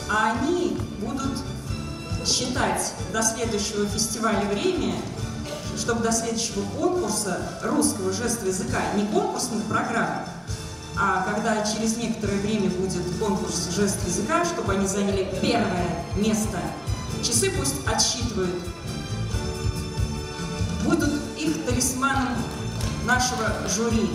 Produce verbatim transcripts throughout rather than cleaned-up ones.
а они будут считать до следующего фестиваля время, чтобы до следующего конкурса русского жестового языка, не конкурсных программ, а когда через некоторое время будет конкурс жестового языка, чтобы они заняли первое место, часы пусть отсчитывают, будут их талисманом нашего жюри.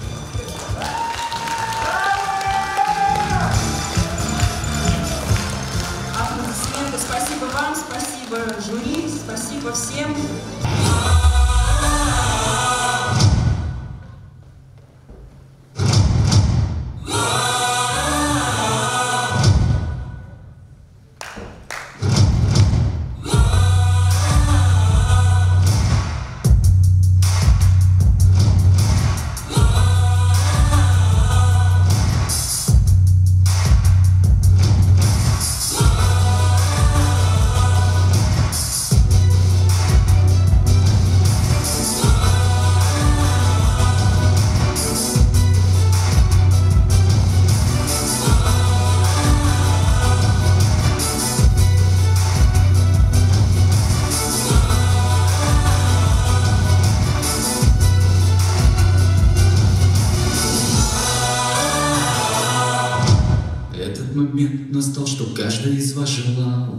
Аплодисменты. Спасибо вам, спасибо жюри, спасибо всем. Момент настал, что каждый из вас желал.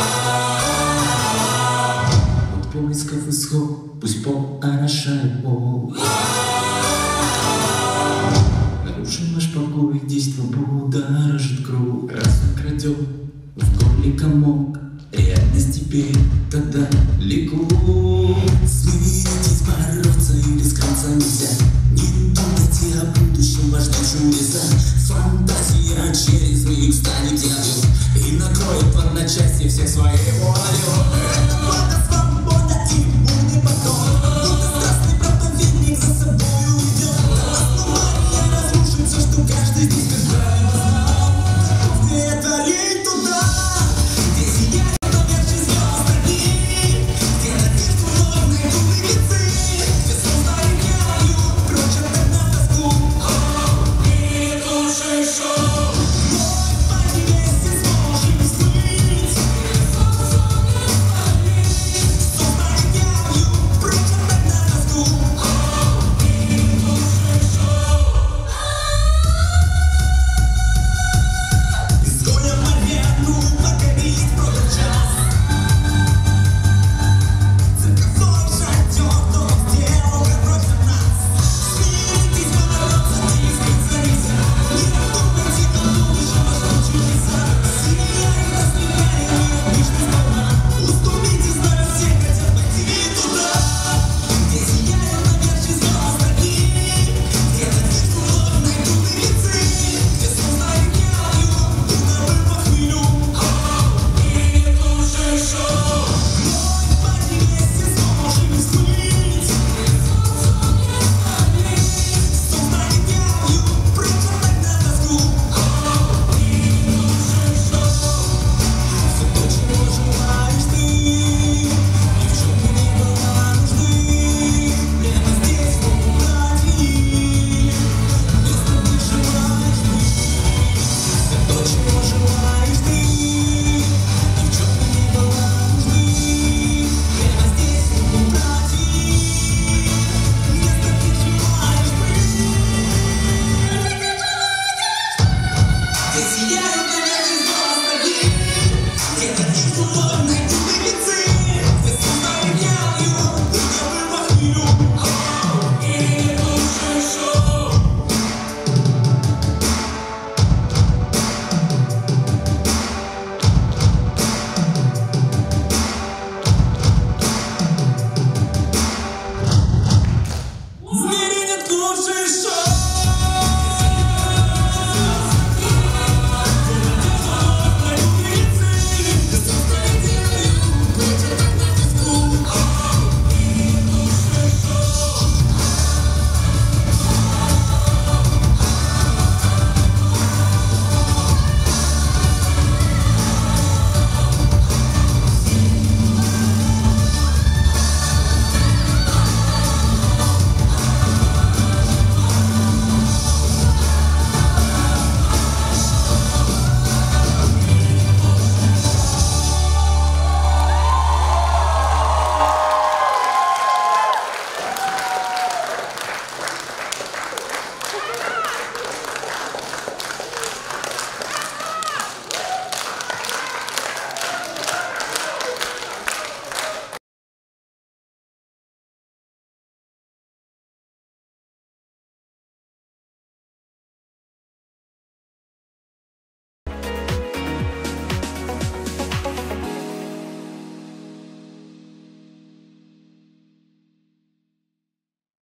От поисков исход, пусть пол орошает пол. Нарушен ваш покой, действо будоражит круг. Разум крадет в горле комок, реальность теперь тогда далеко. Смиритесь, бороться или скрыться нельзя. Не думайте о будущем, ваш душу резать. Фантазия через миг станет явью и накроет в одночасье всех своих.